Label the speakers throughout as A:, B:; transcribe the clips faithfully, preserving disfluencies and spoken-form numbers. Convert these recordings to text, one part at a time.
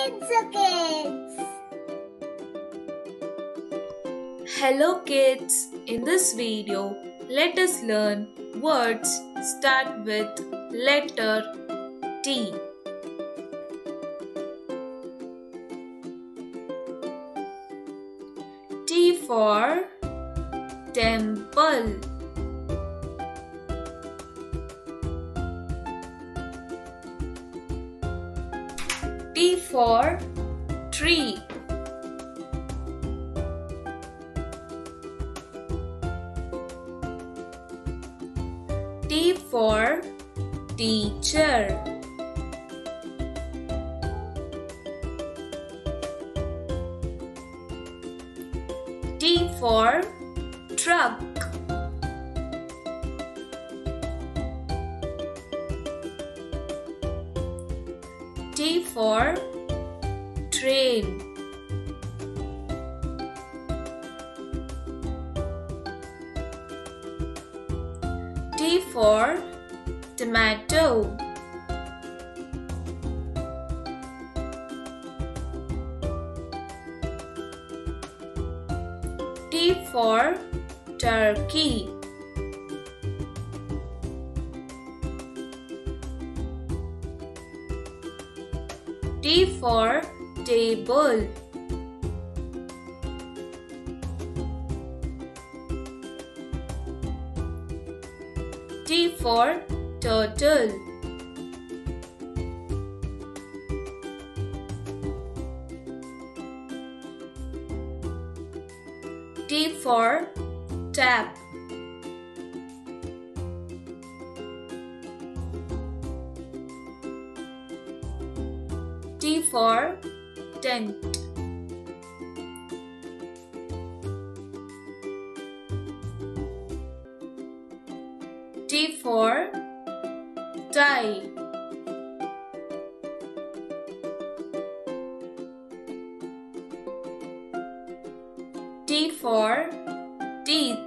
A: Kidzo Kids.
B: Hello kids, in this video let us learn words start with letter T. T for temple. T for tree. T for teacher. T for truck. T for train. T for tomato. T for turkey. T for table. T for turtle. T for tap. T for tent. T for tie. T for teeth.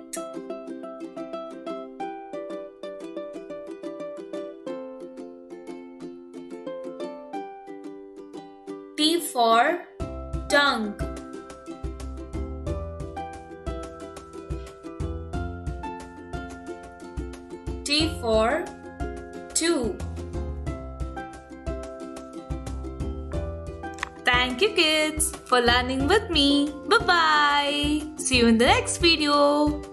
B: T for tongue. T for two. Thank you kids for learning with me. Bye bye. See you in the next video.